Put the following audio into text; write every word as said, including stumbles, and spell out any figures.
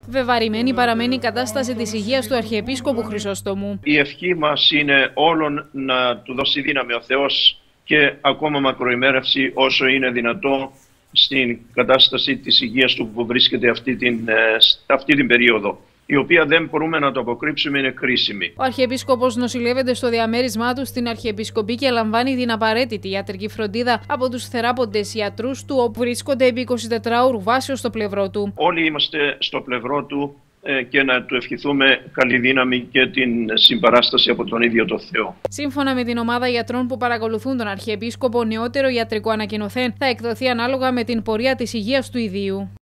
Βεβαρημένη παραμένει η κατάσταση της υγείας του Αρχιεπίσκοπου Χρυσόστομου. Η ευχή μας είναι όλων να του δώσει δύναμη ο Θεός και ακόμα μακροημέρευση όσο είναι δυνατό στην κατάσταση της υγείας του που βρίσκεται αυτή την, αυτή την περίοδο, η οποία δεν μπορούμε να το αποκρύψουμε, είναι κρίσιμη. Ο Αρχιεπίσκοπος νοσηλεύεται στο διαμέρισμά του στην Αρχιεπισκοπή και λαμβάνει την απαραίτητη ιατρική φροντίδα από τους θεράποντες ιατρούς του, όπου βρίσκονται επί εικοσιτετράωρου βάσεως στο πλευρό του. Όλοι είμαστε στο πλευρό του και να του ευχηθούμε καλή δύναμη και την συμπαράσταση από τον ίδιο το Θεό. Σύμφωνα με την ομάδα γιατρών που παρακολουθούν τον Αρχιεπίσκοπο, νεότερο ιατρικό ανακοινωθέν θα εκδοθεί ανάλογα με την πορεία της υγείας του ιδίου.